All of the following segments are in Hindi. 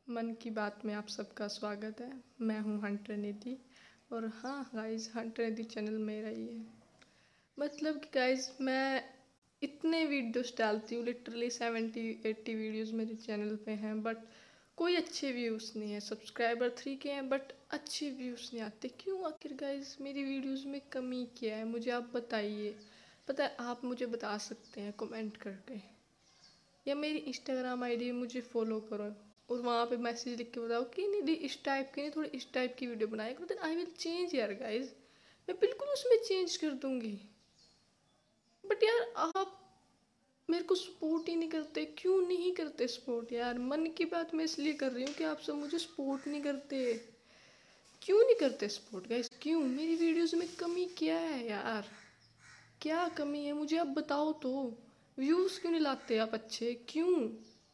मन की बात में आप सबका स्वागत है। मैं हूँ हंटर निधि और हाँ गाइस, हंटर निधि चैनल मेरा ही है। मतलब कि गाइस मैं इतने वीडियोस डालती हूँ, लिटरली 70-80 वीडियोस मेरे चैनल पे हैं, बट कोई अच्छे व्यूज़ नहीं है। सब्सक्राइबर 3 के हैं बट अच्छे व्यूज़ नहीं आते। क्यों आखिर गाइस? मेरी वीडियोज़ में कमी क्या है, मुझे आप बताइए। पता है, आप मुझे बता सकते हैं कमेंट करके, या मेरी इंस्टाग्राम आईडी मुझे फॉलो करो और वहाँ पे मैसेज लिख के बताओ कि नहीं इस टाइप की नहीं, थोड़ी इस टाइप की वीडियो बनाया करो, देन आई विल चेंज यार गाइज। मैं बिल्कुल उसमें चेंज कर दूंगी। बट यार आप मेरे को सपोर्ट ही नहीं करते। क्यों नहीं करते सपोर्ट यार? मन की बात मैं इसलिए कर रही हूँ कि आप सब मुझे सपोर्ट नहीं करते। क्यों नहीं करते सपोर्ट गाइज? क्यों? मेरी वीडियोस में कमी क्या है यार? क्या कमी है मुझे आप बताओ तो। व्यूज़ क्यों नहीं लाते आप अच्छे? क्यों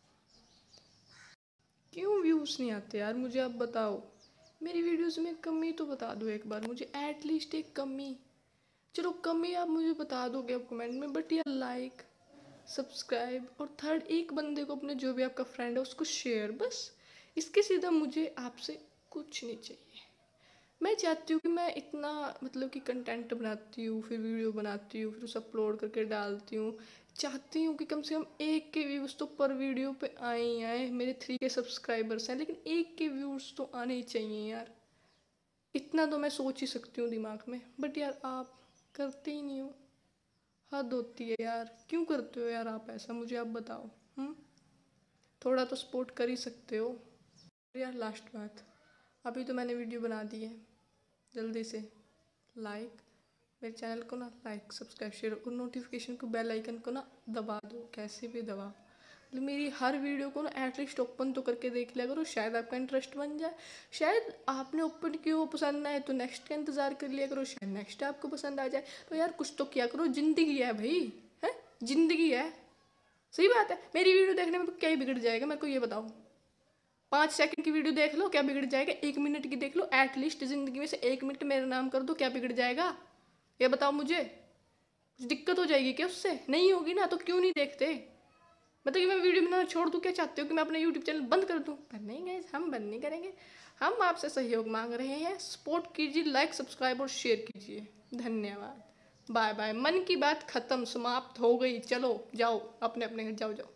क्यों व्यूज़ नहीं आते यार? मुझे आप बताओ। मेरी वीडियोस में कमी तो बता दो एक बार मुझे, एटलीस्ट एक कमी। चलो कमी आप मुझे बता दोगे आप कमेंट में, बट यार लाइक, सब्सक्राइब और थर्ड एक बंदे को अपने, जो भी आपका फ्रेंड है उसको शेयर, बस इसके सीधा मुझे आपसे कुछ नहीं चाहिए। मैं चाहती हूँ कि मैं इतना मतलब कि कंटेंट बनाती हूँ, फिर वीडियो बनाती हूँ, फिर उसे अपलोड करके डालती हूँ। चाहती हूँ कि कम से कम 1 के व्यूज़ तो पर वीडियो पे आए ही आए। मेरे 3 के सब्सक्राइबर्स हैं लेकिन 1 के व्यूज़ तो आने ही चाहिए यार। इतना तो मैं सोच ही सकती हूँ दिमाग में, बट यार आप करते ही नहीं हो। हद होती है यार। क्यों करते हो यार आप ऐसा? मुझे आप बताओ। थोड़ा तो सपोर्ट कर ही सकते हो यार। लास्ट बात, अभी तो मैंने वीडियो बना दी है, जल्दी से लाइक, मेरे चैनल को ना लाइक सब्सक्राइब शेयर और नोटिफिकेशन को, बेल आइकन को ना दबा दो, कैसे भी दबा। मतलब मेरी हर वीडियो को ना एटलीस्ट ओपन तो करके देख लिया करो, शायद आपका इंटरेस्ट बन जाए। शायद आपने ओपन किया वो पसंद ना आए तो नेक्स्ट का इंतज़ार कर लिया करो, शायद नेक्स्ट आपको पसंद आ जाए। तो यार कुछ तो किया करो, ज़िंदगी है भाई, है ज़िंदगी है। सही बात है। मेरी वीडियो देखने में तो क्या ही बिगड़ जाएगा, मेरे को ये बताओ। 5 सेकंड की वीडियो देख लो, क्या बिगड़ जाएगा? 1 मिनट की देख लो, एटलीस्ट ज़िंदगी में से 1 मिनट मेरा नाम कर दो, क्या बिगड़ जाएगा? ये बताओ मुझे। कुछ दिक्कत हो जाएगी क्या उससे? नहीं होगी ना, तो क्यों नहीं देखते? मतलब कि मैं वीडियो बनाना छोड़ दूँ? क्या चाहते हो कि मैं अपना यूट्यूब चैनल बंद कर दूँ? पर नहीं गाइस, हम बंद नहीं करेंगे। हम आपसे सहयोग मांग रहे हैं। सपोर्ट कीजिए, लाइक सब्सक्राइब और शेयर कीजिए। धन्यवाद। Bye bye. मन की बात खत्म, समाप्त हो गई। चलो जाओ अपने अपने घर, जाओ जाओ।